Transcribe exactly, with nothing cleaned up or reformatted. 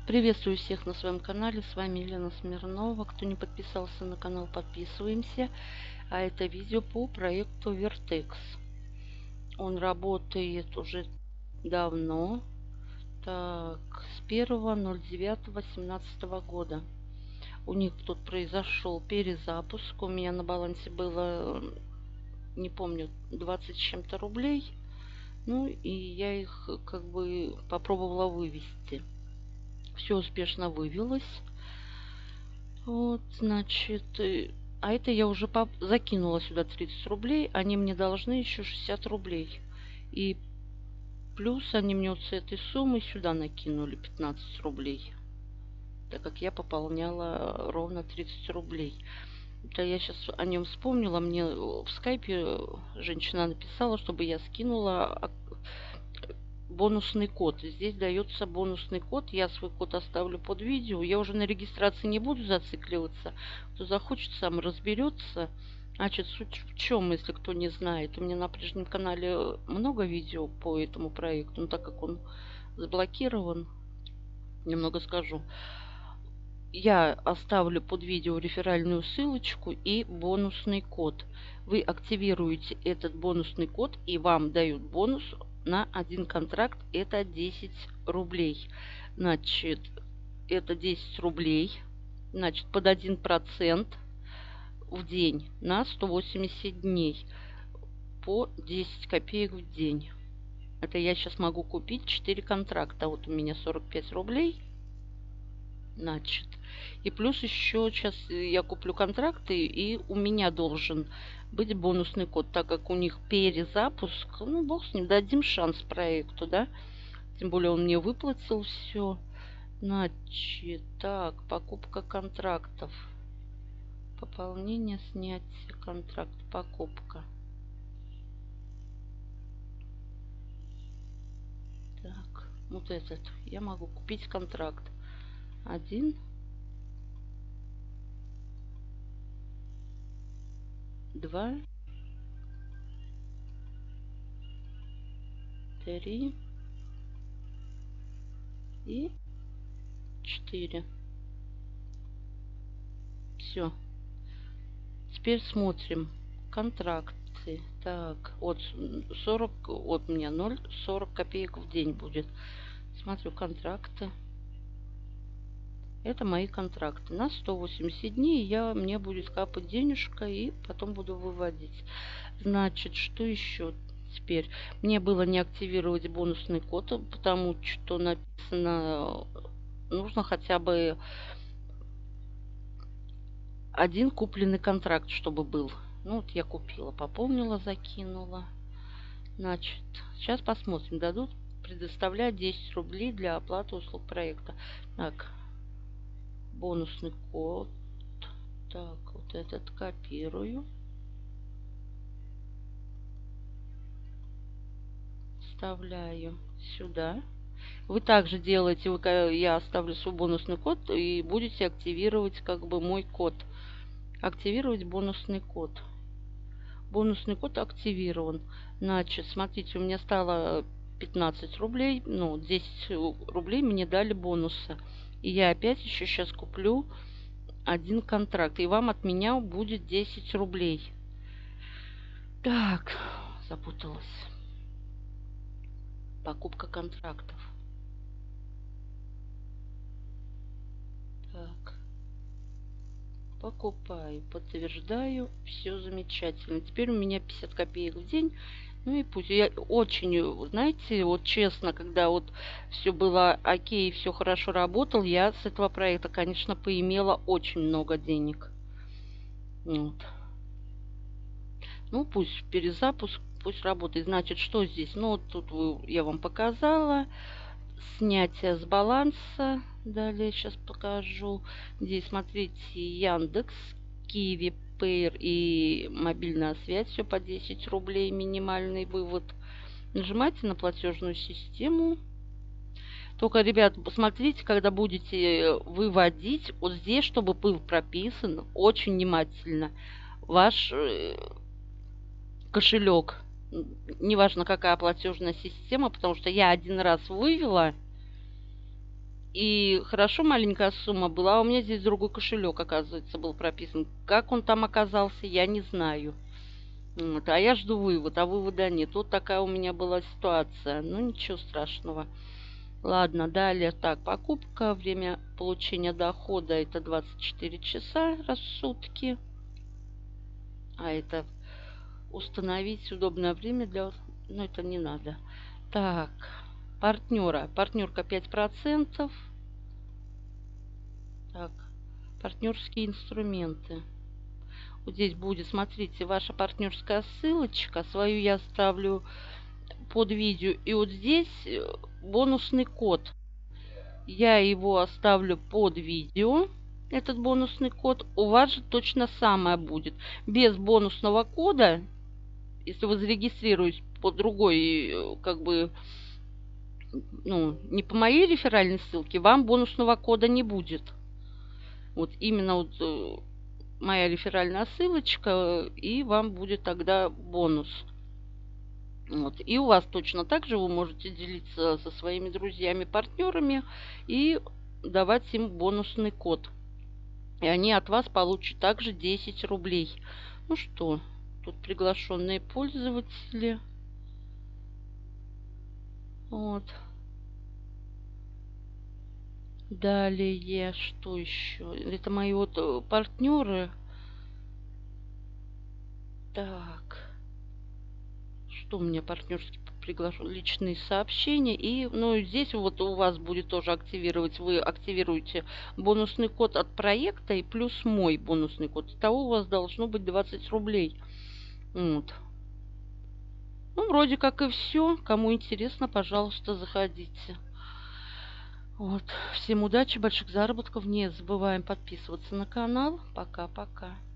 Приветствую всех на своем канале. С вами Елена Смирнова. Кто не подписался на канал, подписываемся. А это видео по проекту Vertex. Он работает уже давно. Так, с первого ноль девятого семнадцатого года. У них тут произошел перезапуск. У меня на балансе было, не помню, двадцать с чем-то рублей. Ну и я их как бы попробовала вывести. Все успешно вывелось. Вот, значит, а это я уже поп закинула сюда тридцать рублей. Они мне должны еще шестьдесят рублей. И плюс они мне вот с этой суммы сюда накинули пятнадцать рублей. Так как я пополняла ровно тридцать рублей. Это я сейчас о нем вспомнила. Мне в скайпе женщина написала, чтобы я скинула бонусный код. Здесь дается бонусный код. Я свой код оставлю под видео. Я уже на регистрации не буду зацикливаться. Кто захочет, сам разберется. Значит, суть в чем, если кто не знает. У меня на прежнем канале много видео по этому проекту. Но так как он заблокирован, немного скажу. Я оставлю под видео реферальную ссылочку и бонусный код. Вы активируете этот бонусный код, и вам дают бонус на один контракт. Это десять рублей. Значит, это десять рублей. Значит, под один процент в день на сто восемьдесят дней. По десять копеек в день. Это я сейчас могу купить четыре контракта. Вот у меня сорок пять рублей. Значит, и плюс еще сейчас я куплю контракты, и у меня должен быть бонусный код, так как у них перезапуск. Ну, бог с ним, дадим шанс проекту, да? Тем более он мне выплатил все. Значит, так, покупка контрактов. Пополнение, снятие, контракт, покупка. Так, вот этот. Я могу купить контракт. Один. Два. Три. И четыре. Все. Теперь смотрим. Контракты. Так, от сорок, от меня ноль сорок копеек в день будет. Смотрю контракты. Это мои контракты. На сто восемьдесят дней я, мне будет капать денежка, и потом буду выводить. Значит, что еще теперь? Мне было не активировать бонусный код, потому что написано, нужно хотя бы один купленный контракт, чтобы был. Ну, вот я купила, пополнила, закинула. Значит, сейчас посмотрим. Дадут предоставлять десять рублей для оплаты услуг проекта. Так. Бонусный код. Так, вот этот копирую. Вставляю сюда. Вы также делаете, вы, я оставлю свой бонусный код, и будете активировать как бы мой код. Активировать бонусный код. Бонусный код активирован. Значит, смотрите, у меня стало пятнадцать рублей. Ну, десять рублей мне дали бонусы. И я опять еще сейчас куплю один контракт. И вам от меня будет десять рублей. Так, запуталась. Покупка контрактов. Так. Покупаю, подтверждаю. Все замечательно. Теперь у меня пятьдесят копеек в день. Ну и пусть. Я очень, знаете, вот честно, когда вот все было окей, все хорошо работало, я с этого проекта, конечно, поимела очень много денег. Вот. Ну, пусть перезапуск, пусть работает. Значит, что здесь? Ну, вот тут вы, я вам показала. Снятие с баланса. Далее сейчас покажу. Здесь, смотрите, Яндекс, Киви, Пейр и мобильная связь. Все по десять рублей. Минимальный вывод. Нажимайте на платежную систему. Только, ребят, посмотрите, когда будете выводить, вот здесь, чтобы был прописан очень внимательно ваш кошелек. Неважно, какая платежная система, потому что я один раз вывела, И хорошо, маленькая сумма была, а у меня здесь другой кошелек, оказывается, был прописан. Как он там оказался, я не знаю. Вот, а я жду вывод, а вывода нет. Вот такая у меня была ситуация. Ну, ничего страшного. Ладно, далее. Так, покупка. Время получения дохода это двадцать четыре часа раз в сутки. А это установить удобное время для... Ну, это не надо. Так, партнера. Партнерка пять процентов. Так, партнерские инструменты. Вот здесь будет, смотрите, ваша партнерская ссылочка. Свою я оставлю под видео. И вот здесь бонусный код. Я его оставлю под видео. Этот бонусный код. У вас же точно самое будет. Без бонусного кода, если вы зарегистрируетесь по другой, как бы, ну, не по моей реферальной ссылке, вам бонусного кода не будет. Вот именно вот моя реферальная ссылочка, и вам будет тогда бонус. Вот. И у вас точно так же вы можете делиться со своими друзьями, партнерами и давать им бонусный код. И они от вас получат также десять рублей. Ну что, тут приглашенные пользователи. Вот. Далее, что еще? Это мои вот партнеры. Так. Что у меня партнерский приглашен? Личные сообщения. И, ну, здесь вот у вас будет тоже активировать. Вы активируете бонусный код от проекта и плюс мой бонусный код. Итого у вас должно быть двадцать рублей. Вот. Ну, вроде как и все. Кому интересно, пожалуйста, заходите. Вот. Всем удачи, больших заработков. Не забываем подписываться на канал. Пока-пока.